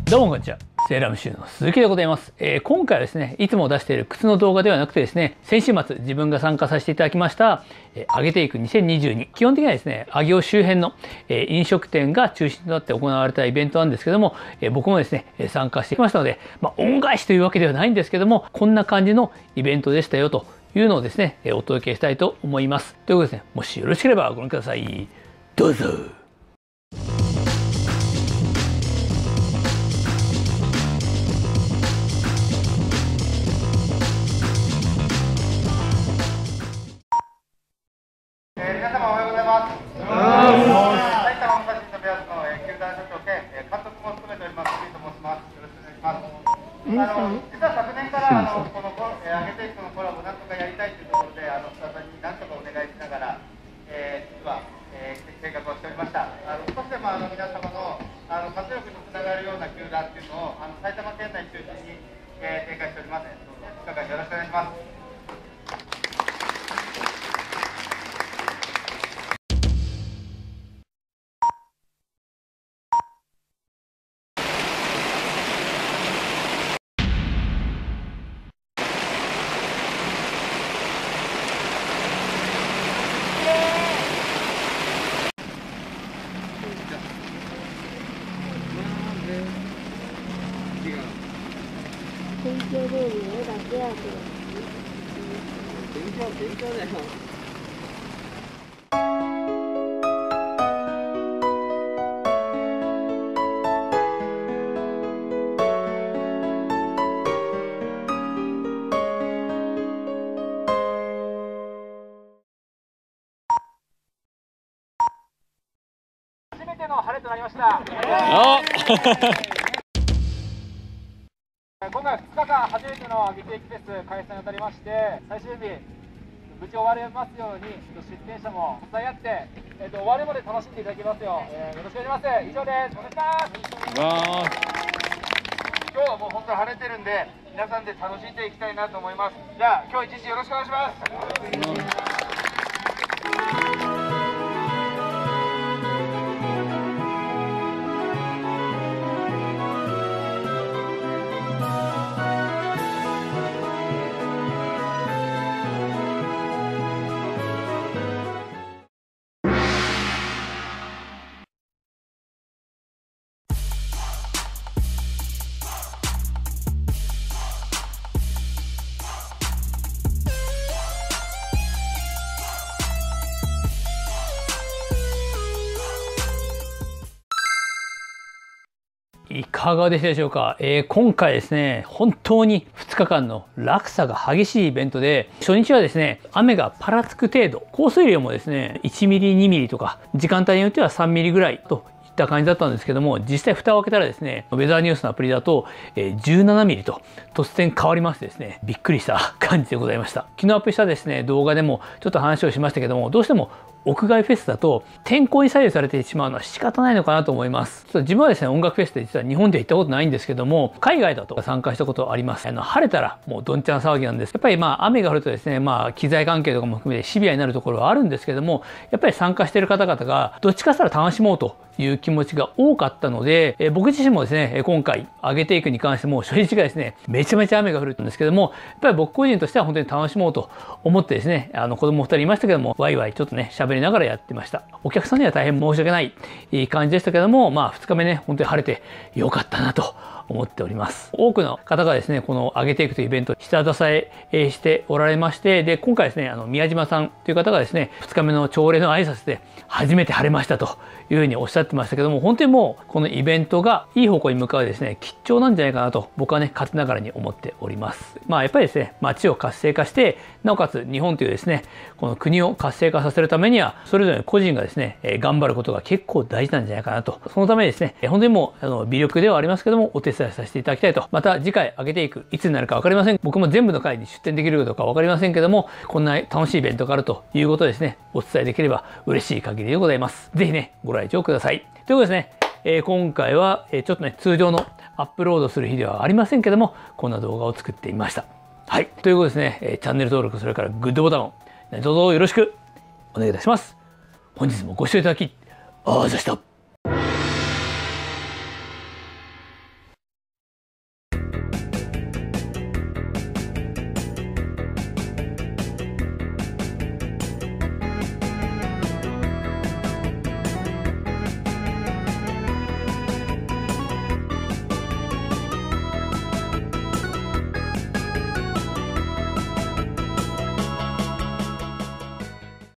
どうもこんにちは。セーラームシューの鈴木でございます。今回はですね、いつも出している靴の動画ではなくてですね、先週末自分が参加させていただきました、上げていく2022。基本的にはですね、上尾周辺の、飲食店が中心となって行われたイベントなんですけども、僕もですね、参加してきましたので、恩返しというわけではないんですけども、こんな感じのイベントでしたよというのをですね、お届けしたいと思います。ということですね、もしよろしければご覧ください。どうぞ。 皆様おはようございます。埼玉武蔵野ベアーズの球団社長兼監督も務めております杉と申します。よろしくお願いします。実は昨年からこの上げていくのコラボなんとかやりたいというところでスタッフになんとかお願いしながら実は計画をしておりました。少しでも皆様の活力につながるような球団っていうのを埼玉県内中心に展開しております。2日間よろしくお願いします。 勉強通りの絵だけやけど。勉強だよ。 初めての晴れとなりました。今回2日間初めての上げていくフェス開催にあたりまして、最終日無事終われますように出店者も支え合って、終わるまで楽しんでいただけますよう、よろしくお願いします。以上です。お願いします。今日はもう本当に晴れてるんで皆さんで楽しんでいきたいなと思います。じゃあ今日一日よろしくお願いします。 いかがでしたでしょうか。今回ですね、本当に2日間の落差が激しいイベントで、初日はですね、雨がパラつく程度、降水量もですね、1ミリ、2ミリとか、時間帯によっては3ミリぐらいといった感じだったんですけども、実際蓋を開けたらですね、ウェザーニュースのアプリだと17ミリと突然変わりましてですね、びっくりした感じでございました。昨日アップしたですね、動画でもちょっと話をしましたけども、どうしても屋外フェスだと天候に左右されてしまうのは仕方ないのかなと思います。自分はですね、音楽フェスで実は日本で行ったことないんですけども、海外だと参加したことあります。晴れたらもうどんちゃん騒ぎなんです。やっぱり雨が降るとですね、機材関係とかも含めてシビアになるところはあるんですけども、やっぱり参加している方々がどっちかしたら楽しもうという気持ちが多かったので、僕自身もですね、今回上げていくに関しても初日がですね、めちゃめちゃ雨が降るんですけども、やっぱり僕個人としては本当に楽しもうと思ってですね、子供2人いましたけども、ワイワイちょっとね、喋りながらやってました。お客さんには大変申し訳ない感じでしたけども、2日目ね、本当に晴れてよかったなと思っております。多くの方がですね、この上げていくというイベント、下支えしておられまして、で、今回ですね、宮島さんという方がですね、2日目の朝礼の挨拶で、初めて晴れましたというふうにおっしゃってましたけども、本当にもう、このイベントがいい方向に向かうですね、吉兆なんじゃないかなと、僕はね、勝手ながらに思っております。やっぱりですね、街を活性化して、なおかつ日本というですね、この国を活性化させるためには、それぞれ個人がですね、頑張ることが結構大事なんじゃないかなと。そのためにですね、本当にもう、微力ではありますけども、お手伝いさせていただきたいと。また次回上げていく、いつになるか分かりません。僕も全部の回に出展できるかどうか分かりませんけども、こんな楽しいイベントがあるということをですね、お伝えできれば嬉しい限りでございます。ぜひね、ご来場ください。ということですね、今回はちょっとね、通常のアップロードする日ではありませんけども、こんな動画を作ってみました。はい。ということですね、チャンネル登録、それからグッドボタンをどうぞよろしくお願いいたします。本日もご視聴いただき、ありがとうございました。